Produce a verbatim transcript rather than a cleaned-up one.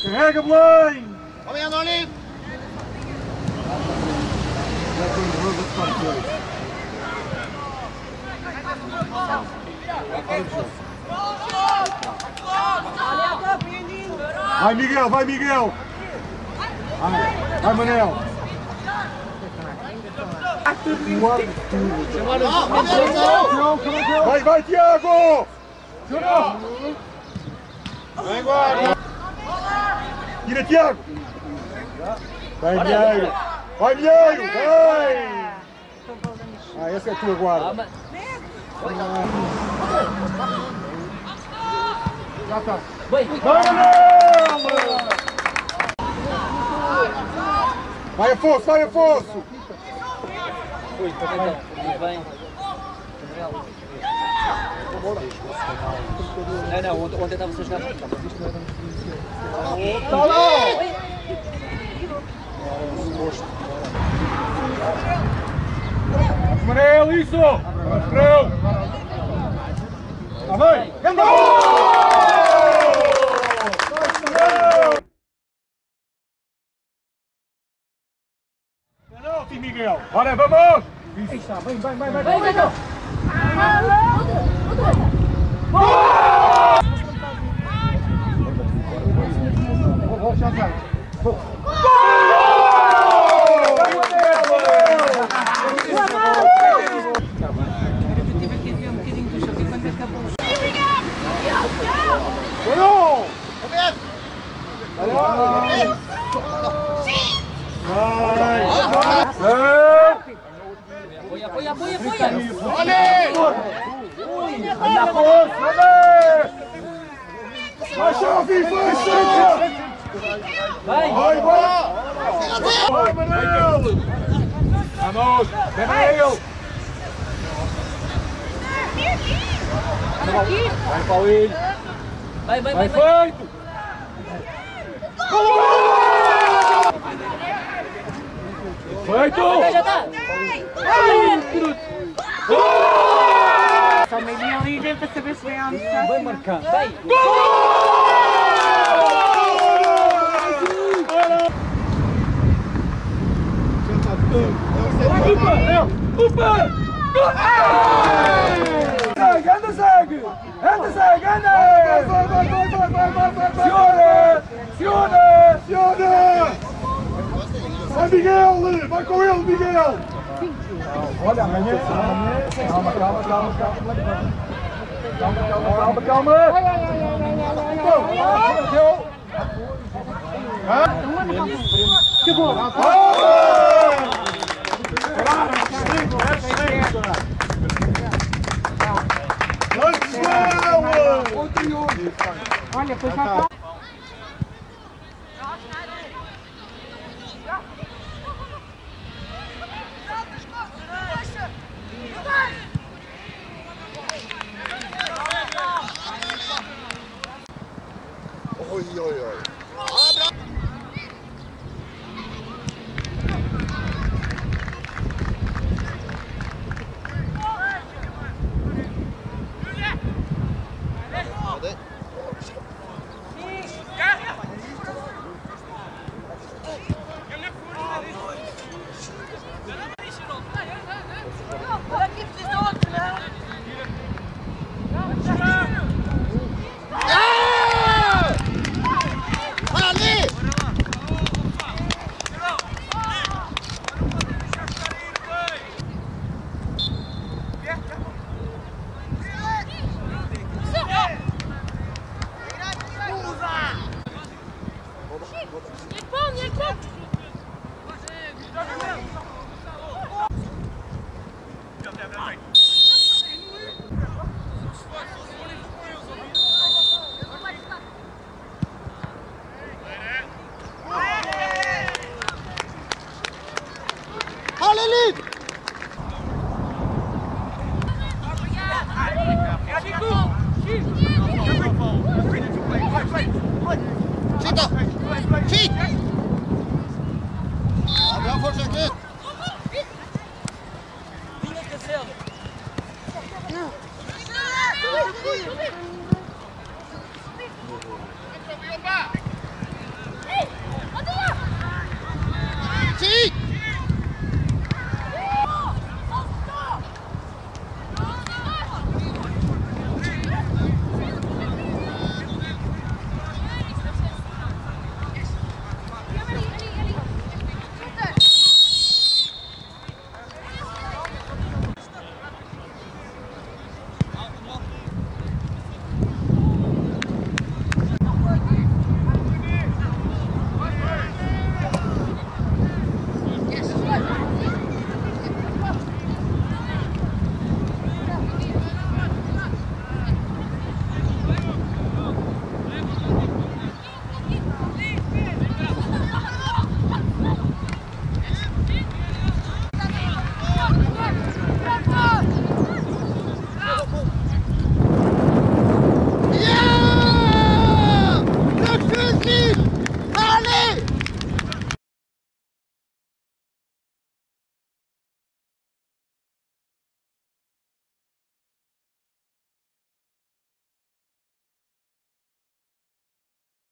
Carrega, Belém! Vamos, Andoni! Vai, Miguel, vai, Miguel! Vai, vai Manel! Vai, vai, Tiago! Vem, guarda! Tira, Tiago! Vai, Milheiro! Vai, Milheiro! Vai! Ah, essa é a tua guarda! Já está! Vai, Manel! Vai, Afonso, vai, Afonso! Ui, bem. Não, não, ontem, ontem estava a jogar. Tá lá! Manel, isso! Manel! Tá bem! Penalti, Miguel! Ora, vamos! Aí está, vem, vem, vem, vem! Vem, Miguel! Já vai! Apoia, apoia, apoia, apoia! Olha! Força! Vai, Xavi! Vai, Xavi! Vai! Vai, vai! Vai, Manel! Vamos! Vem, Manel! Vai, Paulinho! Vai, vai, Vai, vai! feito! Feito! Já está! Só meio a liga para saber se vem a almoçar. Bem marcado! Bem! Upa! Anda, segue! Anda, segue! Anda! Vai, vai, vai, vai, vai, vai, vai! Senhora! Senhora! Senhora! Vai, Miguel! Vai com ele, Miguel! Olha, amanhã... Calma, calma, calma, calma. Calma, calma, calma, calma! Ai, ai, ai, ai, ai, ai, que bom! Olha, foi já está. Oi, oi, oi.